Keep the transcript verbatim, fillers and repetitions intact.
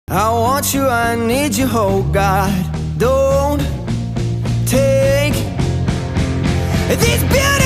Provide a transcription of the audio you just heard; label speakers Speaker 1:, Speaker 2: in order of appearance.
Speaker 1: I want you, I need you, oh God. Don't take these beautiful